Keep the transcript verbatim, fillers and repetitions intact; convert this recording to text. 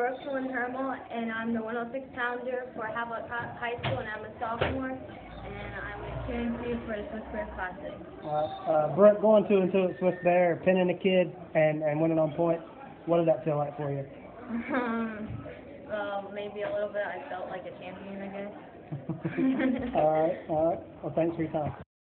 Brooke from Hermel, and I'm the one oh six pounder for Havelock High School, and I'm a sophomore, and I'm cheering for you for the Swiss Bear Classic. Uh, uh, Brooke, going two and two at Swiss Bear, pinning a kid and, and winning on points, what did that feel like for you? Um, well, maybe a little bit. I felt like a champion, I guess. all right, all right. Well, thanks for your time.